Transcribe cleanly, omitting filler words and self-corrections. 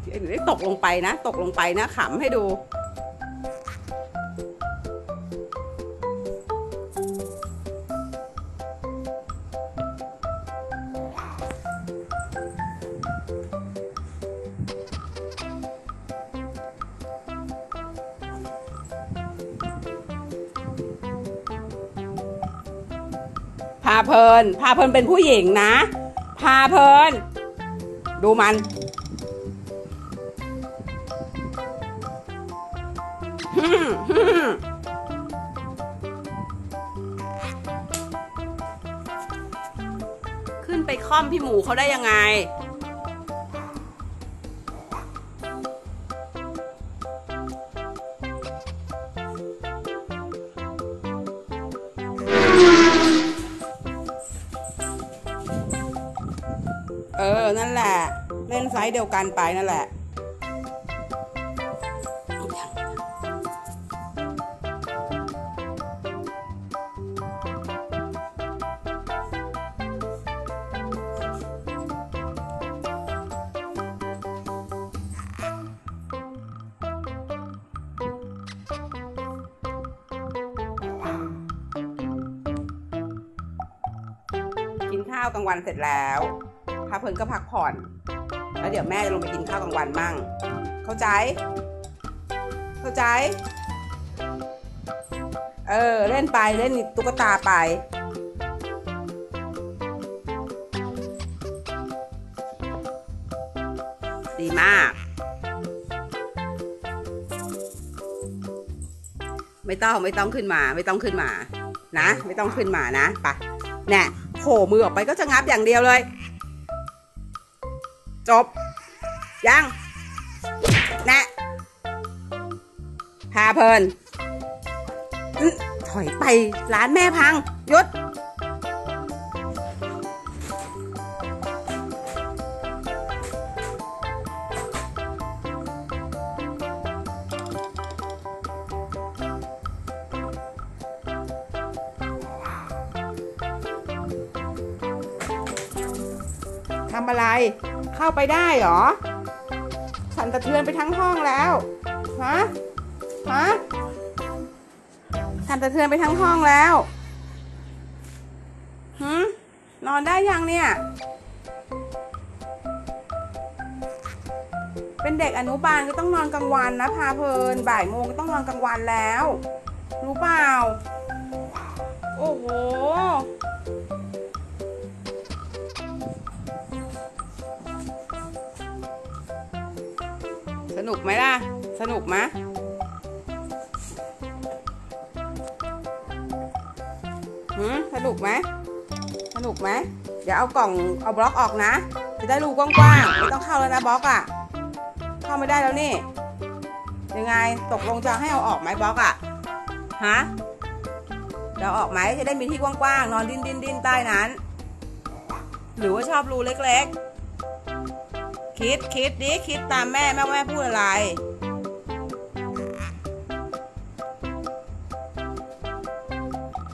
ได้ตกลงไปนะขำให้ดูพาเพลินเป็นผู้หญิงนะพาเพลินดูมันขึ้นไปค่อมพี่หมูเขาได้ยังไงนั่นแหละเล่นไซส์เดียวกันไปนั่นแหละกินข้าวกลางวันเสร็จแล้วพาเพลินก็พักผ่อนแล้วเดี๋ยวแม่จะลงไปกินข้าวกลางวันมั่งเข้าใจเล่นไปเล่นตุ๊กตาไปดีมากไม่ต้องขึ้นมานะไม่ต้องขึ้นมานะไปเนี่ยโผล่มือออกไปก็จะงับอย่างเดียวเลยจบยังนะพาเพลินถอยไปร้านแม่พังหยุดทำอะไรเข้าไปได้หรอสั่นสะเทือนไปทั้งห้องแล้วฮะสั่นสะเทือนไปทั้งห้องแล้วนอนได้ยังเนี่ยเป็นเด็กอนุบาลก็ต้องนอนกลางวันนะพาเพลินบ่ายโมงก็ต้องนอนกลางวันแล้วรู้เปล่าโอ้โหสนุกไหมล่ะสนุกไหมสนุกไหมเดี๋ยวเอาบล็อกออกนะจะได้รูกว้างๆไม่ต้องเข้าแล้วนะบล็อกอ่ะเข้าไม่ได้แล้วนี่ยังไงตกลงจะให้เอาออกไหมบล็อกอ่ะฮะเดี๋ยวออกไหมจะได้มีที่กว้างๆนอนดิ้นใต้นั้นหรือว่าชอบรูเล็กๆคิดดิคิดตามแม่พูดอะไร